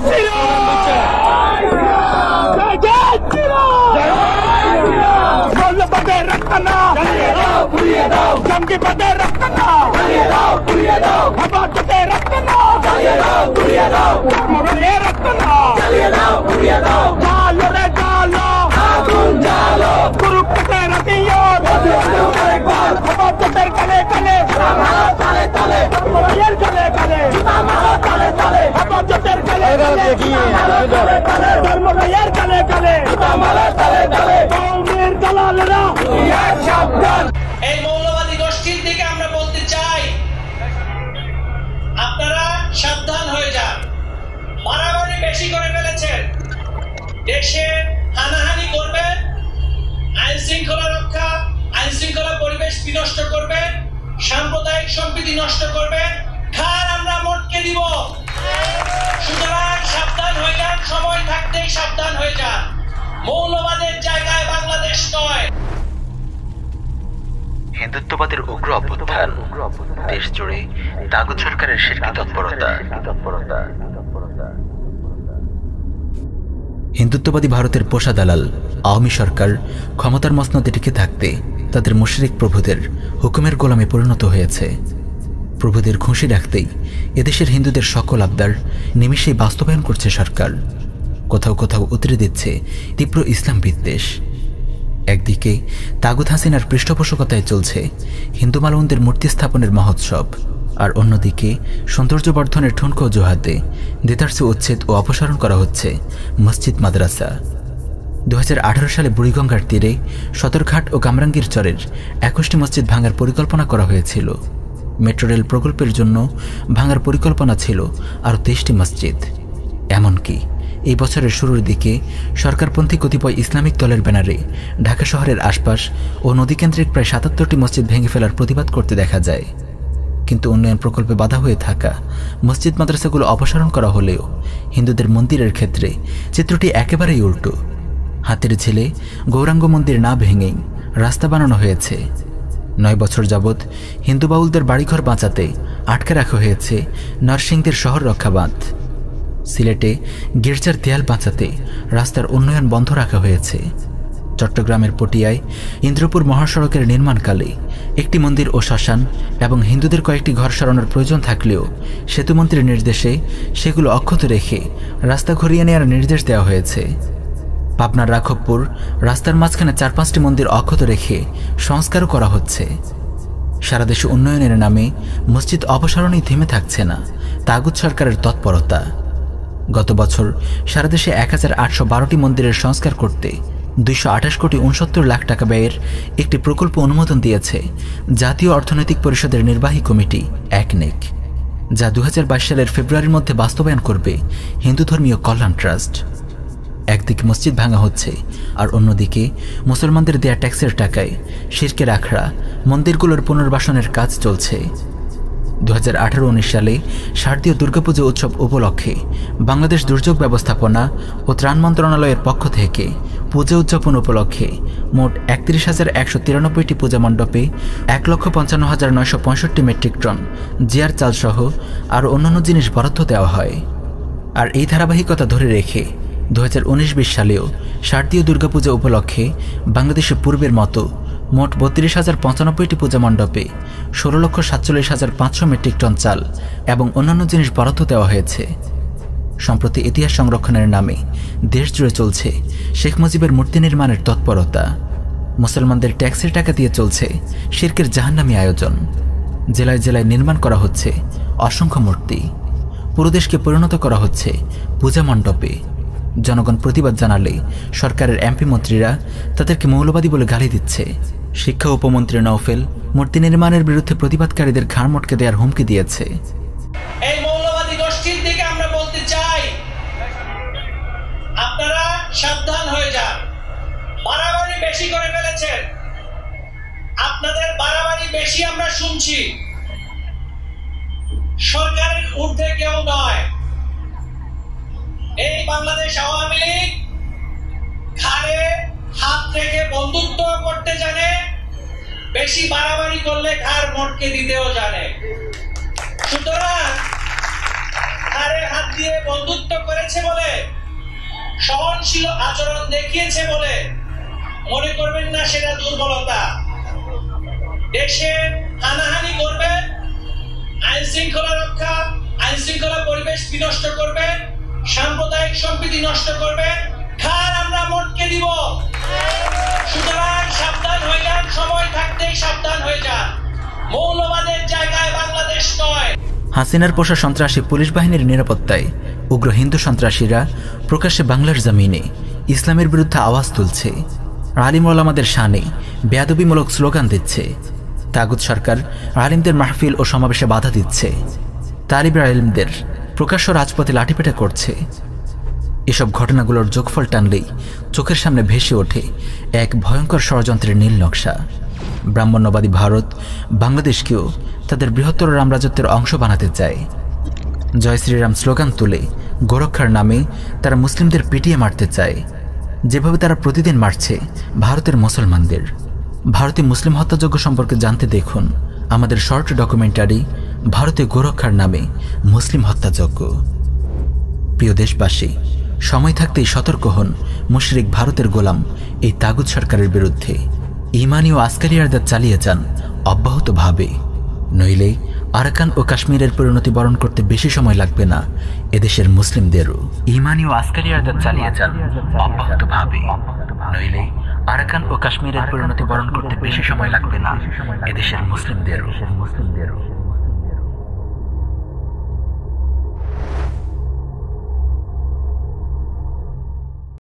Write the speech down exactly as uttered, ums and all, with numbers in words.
এই মৌলবাদী গোষ্ঠীর দিকে আমরা বলতে চাই, আপনারা সাবধান হয়ে যান। মারামারি বেশি করে ফেলেছেন, দেশে হানাহানি করবেন, আইন শৃঙ্খলা রক্ষা আইন শৃঙ্খলা পরিবেশ বিনষ্ট করবেন, সাম্প্রদায়িক সম্প্রীতি নষ্ট করবেন, ঘাড় আমরা মটকে দিব। সুতরাং সাবধান হয়ে যান, সময় থাকতেই সাবধান হয়ে যান। মৌলবাদের জায়গায় বাংলাদেশ নয়। হিন্দুত্ববাদের উগ্র অভ্যুত্থান, দেশ জুড়ে তাগুত সরকারের শিরকি তৎপরতা। হিন্দুত্ববাদী ভারতের পোষা দালাল আওয়ামী সরকার ক্ষমতার মসনদে টিকে থাকতে তাদের মুশরিক প্রভুদের হুকুমের গোলামে পরিণত হয়েছে। প্রভুদের খুশি রাখতেই এদেশের হিন্দুদের সকল আবদার নিমিষেই বাস্তবায়ন করছে সরকার। কোথাও কোথাও উতরে দিচ্ছে তীব্র ইসলাম বিদ্বেষ। একদিকে তাগুত হাসিনার পৃষ্ঠপোষকতায় চলছে হিন্দু মালবন্দের মূর্তি স্থাপনের মহোৎসব, আর অন্যদিকে সৌন্দর্য বর্ধনের ঠুনকো অজুহাতে দেতার্সে উচ্ছেদ ও অপসারণ করা হচ্ছে মসজিদ মাদ্রাসা। দু হাজার আঠারো সালে বুড়িগঙ্গার তীরে সদরঘাট ও কামরাঙ্গীর চরের একুশটি মসজিদ ভাঙার পরিকল্পনা করা হয়েছিল। মেট্রো রেল প্রকল্পের জন্য ভাঙার পরিকল্পনা ছিল আরও তেইশটি মসজিদ। এমনকি এই বছরের শুরুর দিকে সরকারপন্থী কতিপয় ইসলামিক দলের ব্যানারে ঢাকা শহরের আশপাশ ও নদীকেন্দ্রিক প্রায় সাতাত্তরটি মসজিদ ভেঙে ফেলার প্রতিবাদ করতে দেখা যায়। কিন্তু উন্নয়ন প্রকল্পে বাধা হয়ে থাকা মসজিদ মাদ্রাসাগুলো অপসারণ করা হলেও হিন্দুদের মন্দিরের ক্ষেত্রে চিত্রটি একেবারেই উল্টো। হাতের ঝিলে গৌরাঙ্গ মন্দির না ভেঙেই রাস্তা বানানো হয়েছে। নয় বছর যাবৎ হিন্দু বাউলদের বাড়িঘর বাঁচাতে আটকে রাখা হয়েছে নরসিংদীর শহর রক্ষা বাঁধ। সিলেটে গির্জার দেয়াল বাঁচাতে রাস্তার উন্নয়ন বন্ধ রাখা হয়েছে। চট্টগ্রামের পটিয়ায় ইন্দ্রপুর মহাসড়কের নির্মাণকালে একটি মন্দির ও শ্মশান এবং হিন্দুদের কয়েকটি ঘর সরানোর প্রয়োজন থাকলেও সেতুমন্ত্রীর নির্দেশে সেগুলো অক্ষত রেখে রাস্তা ঘুরিয়ে নেওয়ার নির্দেশ দেওয়া হয়েছে। পাবনার রাঘবপুর রাস্তার মাঝখানে চার পাঁচটি মন্দির অক্ষত রেখে সংস্কারও করা হচ্ছে। সারা দেশে উন্নয়নের নামে মসজিদ অপসারণেই থেমে থাকছে না তাগুত সরকারের তৎপরতা। গত বছর সারা দেশে এক হাজার আটশো বারোটি মন্দিরের সংস্কার করতে দুইশো আঠাশ কোটি উনসত্তর লাখ টাকা ব্যয়ের একটি প্রকল্প অনুমোদন দিয়েছে জাতীয় অর্থনৈতিক পরিষদের নির্বাহী কমিটি একনেক, যা দু হাজার বাইশ সালের ফেব্রুয়ারির মধ্যে বাস্তবায়ন করবে হিন্দু ধর্মীয় কল্যাণ ট্রাস্ট। একদিকে মসজিদ ভাঙা হচ্ছে, আর অন্যদিকে মুসলমানদের দেয়া ট্যাক্সের টাকায় শিরকের আখড়া মন্দিরগুলোর পুনর্বাসনের কাজ চলছে। দু হাজার আঠারো উনিশ সালে শারদীয় দুর্গাপুজো উৎসব উপলক্ষে বাংলাদেশ দুর্যোগ ব্যবস্থাপনা ও ত্রাণ মন্ত্রণালয়ের পক্ষ থেকে পূজা উদযাপন উপলক্ষে মোট একত্রিশ হাজার একশো তিরানব্বইটি পূজা মণ্ডপে এক লক্ষ পঞ্চান্ন হাজার নয়শো পঁয়ষট্টি মেট্রিক টন জিয়ার চালসহ আরও অন্যান্য জিনিস বরাদ্দ দেওয়া হয়। আর এই ধারাবাহিকতা ধরে রেখে দু হাজার উনিশ বিশ সালেও শারদীয় দুর্গাপূজা উপলক্ষে বাংলাদেশে পূর্বের মতো মোট বত্রিশ হাজার পঁচানব্বইটি পূজা মণ্ডপে ষোলো লক্ষ সাতচল্লিশ হাজার পাঁচশো মেট্রিক টন চাল এবং অন্যান্য জিনিস বরাদ্দ দেওয়া হয়েছে। সম্প্রতি ইতিহাস সংরক্ষণের নামে দেশ জুড়ে চলছে শেখ মুজিবের মূর্তি নির্মাণের তৎপরতা। মুসলমানদের ট্যাক্সের টাকা দিয়ে চলছে শিরকের জাহান্নামী আয়োজন। জেলায় জেলায় নির্মাণ করা হচ্ছে অসংখ্য মূর্তি। পুরো দেশকে পরিণত করা হচ্ছে পূজা মণ্ডপে। জনগণ প্রতিবাদ জানালে সরকারের এমপি মন্ত্রীরা তাদেরকে মৌলবাদী বলে গালি দিচ্ছে। শিক্ষা উপমন্ত্রী নওফেল মূর্তি নির্মাণের বিরুদ্ধে প্রতিবাদকারীদের ঘাড় মটকে দেওয়ার হুমকি দিয়েছে। এই মৌলবাদী গোষ্ঠীর দিকে আমরা বলতে চাই, আপনারা সাবধান হয়ে যান। বাড়াবাড়ি বেশি করে ফেলেছেন, আপনাদের বাড়াবাড়ি বেশি আমরা শুনছি। সরকারের ঊর্ধ্বে কেউ নয়। এই বাংলাদেশ আওয়ামী লীগ ঘাড়ে হাত রেখে বন্ধুত্ব করতে জানে, বেশি বাড়াবাড়ি করলে ঘাড় মটকে দিতেও জানে। সুতরাং ঘাড়ে হাত দিয়ে বন্ধুত্ব করেছে বলে, সহনশীল আচরণ দেখিয়েছে বলে মনে করবেন না সেটা দুর্বলতা। দেশে হানাহানি করবেন, আইন শৃঙ্খলা রক্ষা, আইন শৃঙ্খলা পরিবেশ বিনষ্ট করবেন, সাম্প্রদায়িক সম্প্রীতি নষ্ট করবেন, ঘাড় আমরা মোটকে দিব। সুতরাং সাবধান হয়ে যান, সময় থাকতেই সাবধান হয়ে যান। মৌলবাদের জায়গায় বাংলাদেশ নয়। হাসিনার পোষা সন্ত্রাসী পুলিশ বাহিনীর নিরাপত্তায় উগ্র হিন্দু সন্ত্রাসীরা প্রকাশ্যে বাংলার জমিনে ইসলামের বিরুদ্ধে আওয়াজ তুলছে, আলিম ওলামাদের শানে বেয়াদবিমূলক স্লোগান দিচ্ছে, তাগুত সরকার আলিমদের মাহফিল ও সমাবেশে বাধা দিচ্ছে, তালিবে আলিমদের প্রকাশ্য রাজপথে লাঠিপেটা করছে। এসব ঘটনাগুলোর যোগফল টানলেই চোখের সামনে ভেসে ওঠে এক ভয়ঙ্কর ষড়যন্ত্রের নীল নকশা। ব্রাহ্মণ্যবাদী ভারত বাংলাদেশকেও তাদের বৃহত্তর রামরাজত্বের অংশ বানাতে চায়। জয় শ্রীরাম স্লোগান তুলে গোরক্ষার নামে তারা মুসলিমদের পিটিয়ে মারতে চায়, যেভাবে তারা প্রতিদিন মারছে ভারতের মুসলমানদের। ভারতীয় মুসলিম হত্যাযজ্ঞ সম্পর্কে জানতে দেখুন আমাদের শর্ট ডকুমেন্টারি ভারতে গোরক্ষার নামে মুসলিম হত্যাযজ্ঞ। প্রিয় দেশবাসী, সময় থাকতেই সতর্ক হন মুশরিক ভারতের গোলাম এই তাগুত সরকারের বিরুদ্ধে। ইমানি ও আসকারিয়ারদের চালিয়ে যান অব্যাহতভাবে, নইলে আরাকান ও কাশ্মীরের পরিণতি বরণ করতে বেশি সময় লাগবে না এদেশের মুসলিমদেরও। ইমানি ও আসকারিয়ারদের চালিয়ে যান অব্যাহতভাবে, নইলে আরাকান ও কাশ্মীরের পরিণতি বরণ করতে বেশি সময় লাগবে না এদেশের মুসলিমদেরও।